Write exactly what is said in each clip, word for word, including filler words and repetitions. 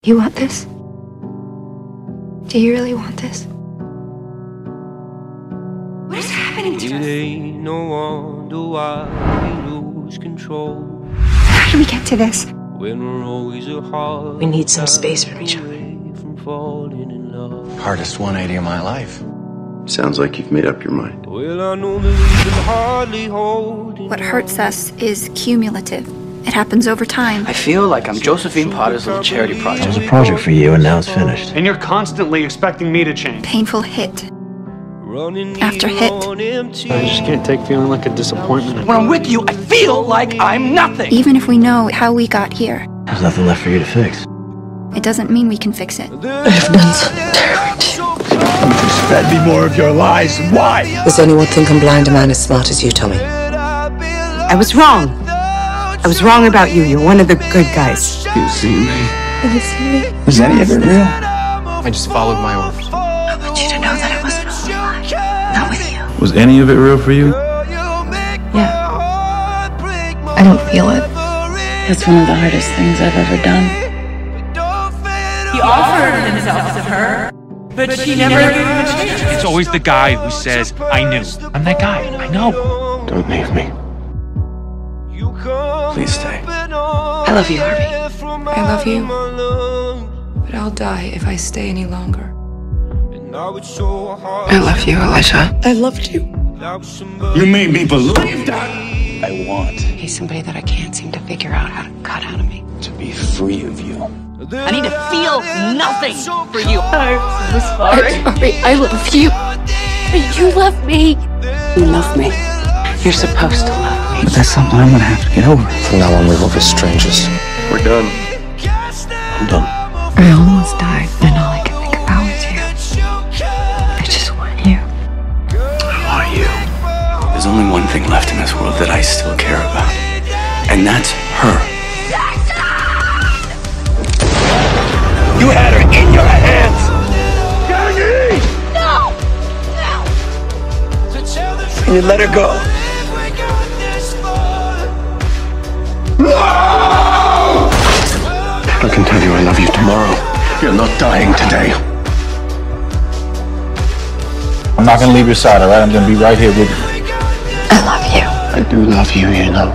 You want this? Do you really want this? What is happening to us? It ain't no wonder why we lose control. How do we get to this? When we're always a heart. We need some space from each other. From falling in love. Hardest one eighty of my life. Sounds like you've made up your mind. Well, I know that we can hardly hold. What hurts us is cumulative. It happens over time. I feel like I'm Josephine Potter's little charity project. It was a project for you, and now it's finished. And you're constantly expecting me to change. Painful hit after hit. I just can't take feeling like a disappointment. When I'm with you, I feel like I'm nothing. Even if we know how we got here, There's nothing left for you to fix. it doesn't mean we can fix it. I have done something terrible to you. You just fed me more of your lies. Why? Does anyone think I'm blind a man as smart as you, Tommy? I was wrong. I was wrong about you. You're one of the good guys. You see me? Did you see me? Was any of it real? I just followed my orders. I want you to know that I wasn't all alive. Not with you. Was any of it real for you? Yeah. I don't feel it. It's one of the hardest things I've ever done. He offered himself to her, but she never gave him a chance. It's always the guy who says, I knew. I'm that guy. I know. Don't leave me. Please stay. I love you, Harvey. I love you, but I'll die if I stay any longer. I love you, Alicia. I loved you. You made me believe that. I want He's somebody that I can't seem to figure out how to cut out of me. to be free of you. I need to feel nothing for you. I'm so sorry. Harvey, I love you. You love me. You love me. You're supposed to love me. But that's something I'm gonna have to get over. From now on, we will be strangers. We're done. I'm done. I almost died, and all I can think about was you. I just want you. I want you. There's only one thing left in this world that I still care about, and that's her. You had her in your hands! Jackie! No! No! And you let her go. No! I can tell you I love you tomorrow. You're not dying today. I'm not gonna leave your side, alright? I'm gonna be right here with you. I love you. I do love you, you know.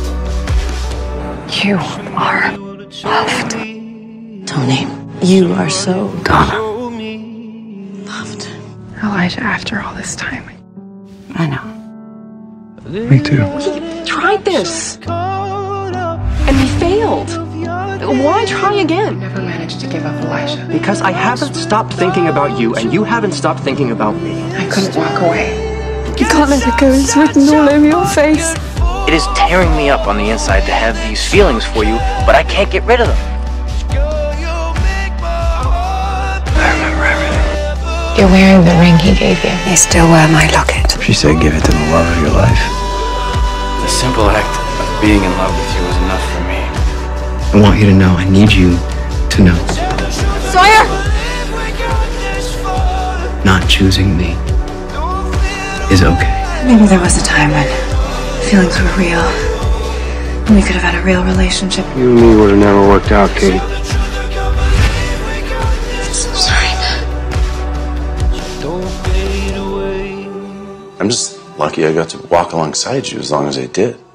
You are loved. Tony, you are so Donna. loved. Elijah, after all this time. I know. Me too. We tried this. And we failed. Why try again? Never managed to give up Elijah. Because I haven't stopped thinking about you, and you haven't stopped thinking about me. I couldn't walk away. You can't let it go. It's written all over your face. It is tearing me up on the inside to have these feelings for you, but I can't get rid of them. I remember everything. You're wearing the ring he gave you. I still wear my locket. She said give it to the love of your life. The simple act of being in love with you was enough for me. I want you to know, I need you to know. Sawyer! Not choosing me is okay. Maybe there was a time when feelings were real. And we could have had a real relationship. You and me would have never worked out, Katie. I'm so sorry. I'm just lucky I got to walk alongside you as long as I did.